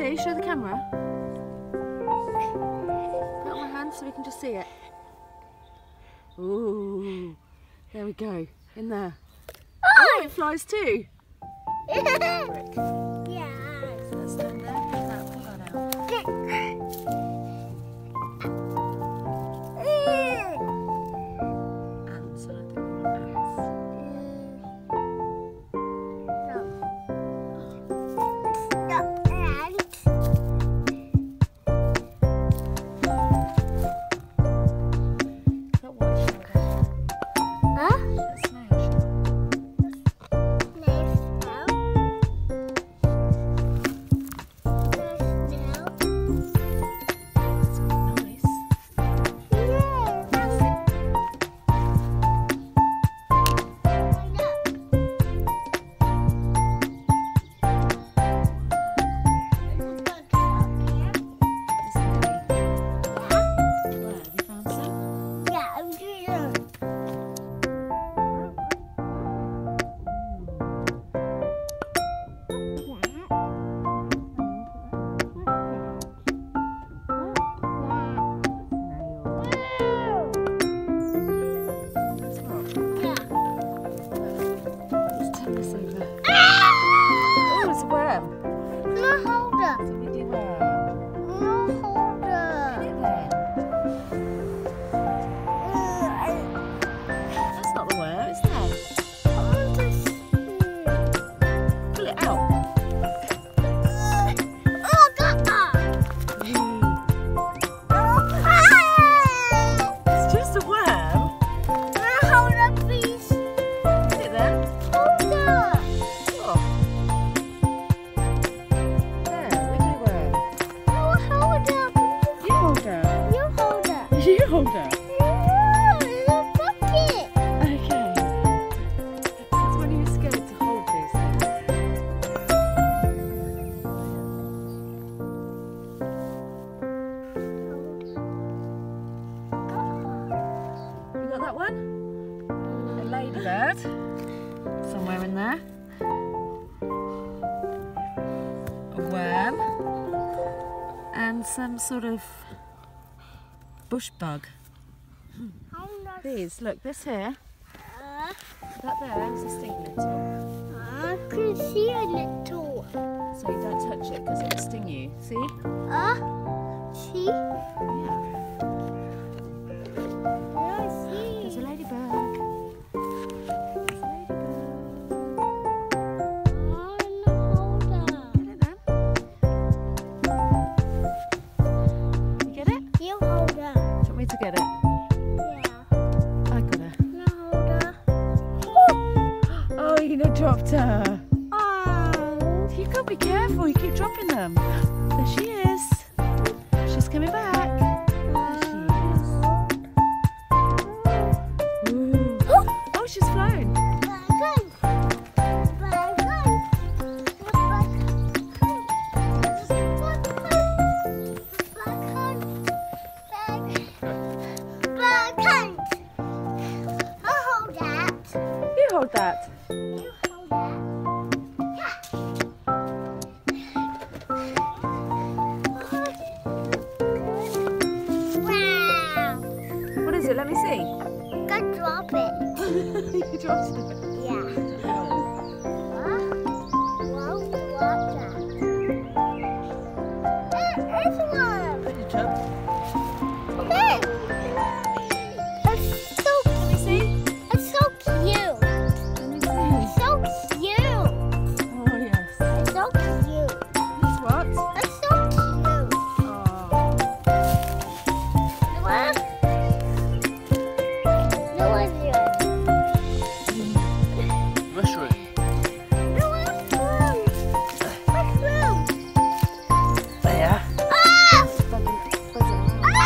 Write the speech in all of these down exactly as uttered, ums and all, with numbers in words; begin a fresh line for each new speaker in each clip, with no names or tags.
see? Show the camera. Put it on my hand so we can just see it. Ooh, there we go. In there. Oh, it flies too.
Yeah.
So let's stand there. Pull that, pull that out. Ants, and I think we want ants. Is that white sugar?
Huh?
That's snail sugar. That one? A ladybird, somewhere in there. A worm. And some sort of bush bug. These, look, this here.
Uh,
That there is a sting nettle.
I can see a little.
So you don't touch it because it will sting you. See?
Uh, see?
Yeah.
There's
a ladybird. There's a ladybird. Get it then. You get it?
You hold her.
Do you want me to get it?
Yeah.
I got her.
You hold her.
Oh, you know, dropped her.
Oh.
You gotta be careful. You keep dropping them. There she is. She's coming back. There she is. Ooh. Oh, she's flown. Hold that.
You hold that. Wow.
What is it? Let me see.
Go drop it.
You dropped it.
Yeah. Huh? Whoa, what's that? There is one.
Did you jump?
Hey. It's so
Let me see.
It's so cute.
Let me see.
It's so cute.
Oh, yes.
It's so cute.
It's what?
It's so cute.
Oh.
What? No one's here.
Mushroom.
No one's room. Mushroom.
There.
Ah!
Buzzing, buzzing.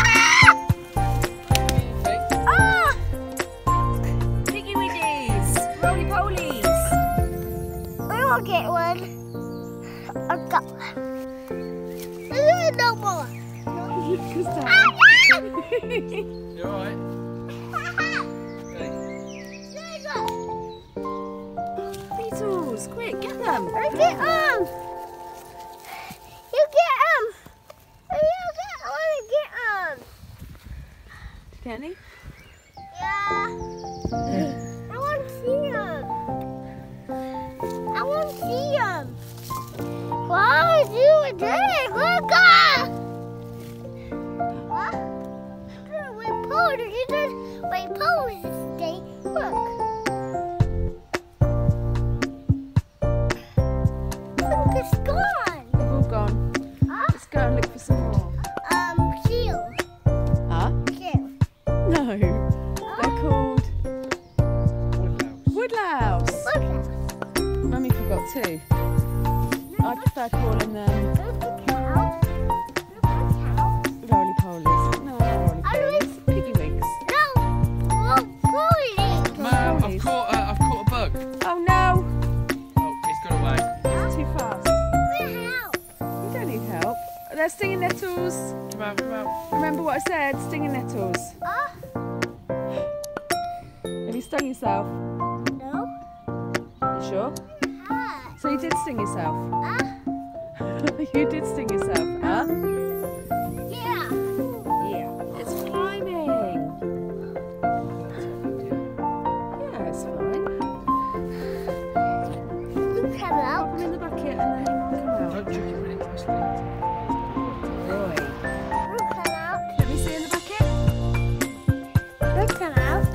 Ah! Ah!
Piggy wiggies. Roly polies.
I will get one. I got one. There's no more.
Because
Ah,
that.
You alright? Okay.
there you go.
Beetles, quick, get them.
I get them. You get
Get any?
Yeah. I want to see them. I want to see them. What are you doing? Look up! What? Wait, pose. You just wait, pose. Stay. Look. Look, it's gone.
They've all gone.
Huh?
Let's go and look for some more.
Um, seal.
Huh?
Seal.
No. They're called
Woodlouse.
woodlouse.
Look at.
Mummy forgot too. I prefer calling them
Look at cow. Look at cow.
roly-polies. No, not
I
roly-polies. Piggy-wigs.
No. Oh, bully.
Mum, I've
Polies.
caught, uh, I've caught a bug.
Oh no!
Oh, it's got away.
It's too fast.
Help.
You don't need help. They're stinging nettles.
Come out, come out.
Remember what I said? Stinging nettles.
Ah,
Have you stung yourself?
no.
You sure?
Ah,
So you did sting yourself?
ah,
You did sting yourself, huh?
yeah.
Yeah. It's climbing. Yeah, it's fine.
You come out.
Put them in the bucket and then he will come out.
Don't chuck it really nicely.
Roy.
You come out.
Let me see in the bucket.
You come out.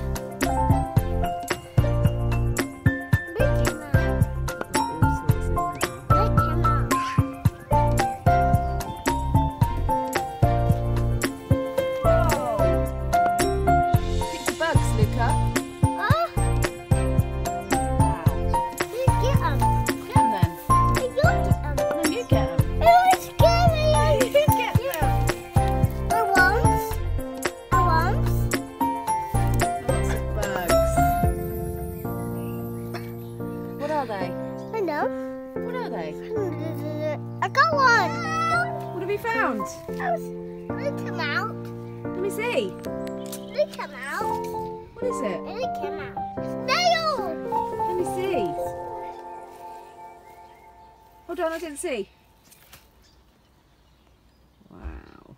You come out. You come out.
Pick the bugs, Luca.
Ah, you get 'em.
Get them then.
You get 'em.
No, you get them.
It was scary.
You get them.
I want. I want.
Lots of bugs. What are they?
I know.
What are they?
I got one.
What have you found?
They come out.
Let me see.
They come out.
What is it?
They come out. Snail.
Let me see. Hold on, I didn't see. Wow.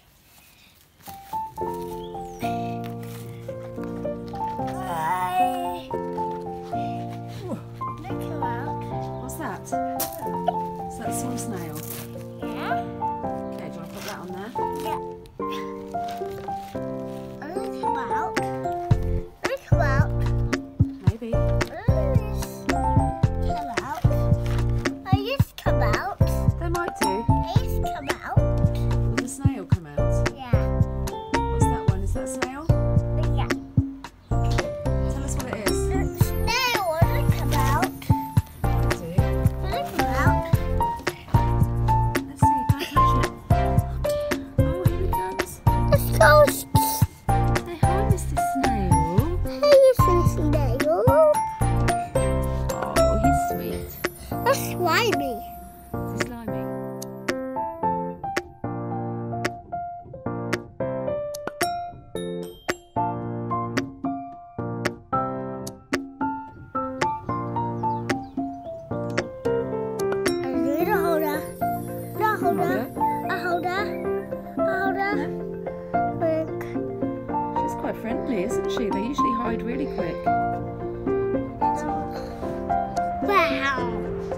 They come out.
What's that? Is that a small snail?
Yeah.
Okay, do you want to put that on there?
Yeah. They come out. They come out.
Maybe.
Come out. They just come out.
They might do.
They just come out.
Will the snail come out?
Yeah.
What's that one? Is that a snail?
Yeah.
Tell us what it is.
The snail they come out.
Do.
They come out.
Let's see. Don't touch it. Oh, here he comes.
Let's go.
Say hi, Mister Snail.
Hey, it's a snail.
Oh, he's sweet.
That's slimy.
He's slimy.
I need a holder. No holder. A holder. A holder. Look.
She's quite friendly, isn't she? They usually hide really quick.
Wow.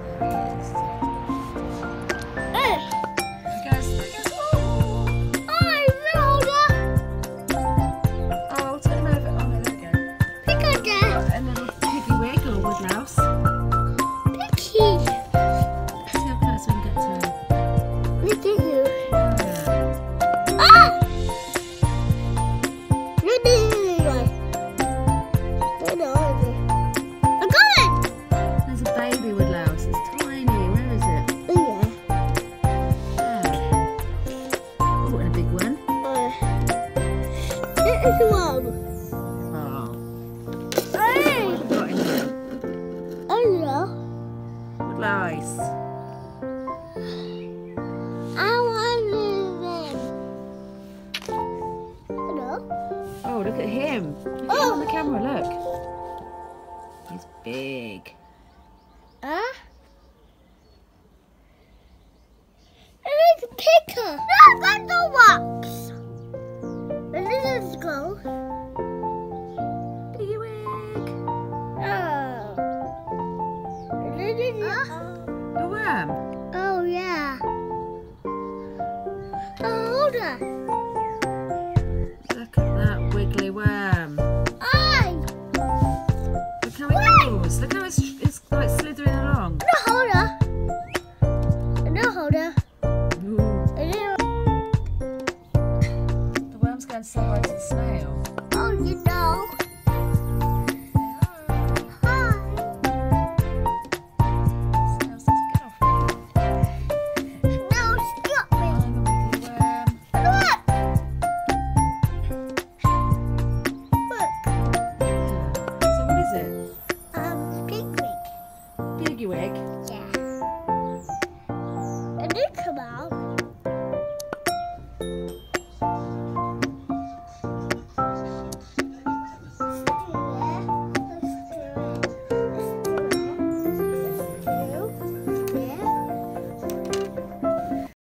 Hey.
Guys,
Oh, I holder.
oh, turn him over. Oh, no, there we go.
Pick on that.
A little piggy wig or woodlouse.
Picky.
Let's see how close we can get to him.
Look at you.
Yeah.
Ah! No, no, no, no, no. No, no, no. I got it.
There's a baby woodlouse. It's tiny. Where is it?
Yeah.
There. Oh, and a big one.
Uh, it is one.
Oh.
Hey.
What have we got in here?
Oh, no.
Woodlouse.
I want them. Hello.
Oh, look at him. Look at him
Oh.
on the camera, look. He's big.
Huh? It is a picker. Look at the rocks. Where did this go?
worm.
Oh, yeah. Oh, hold on.
Look at that wiggly worm.
Ay!
Look how it goes. Look how it's, it's like slithering along.
No, hold on. No, hold on.
Ooh.
No.
The worm's going to say hi to the snail.
Oh, you know. Hi.
Snail says, get off me.
No, stop me.
I'm a wiggly worm.
Look. Look.
So what is it?
Um, big wig.
Piggy wig?
Yeah. And you come out.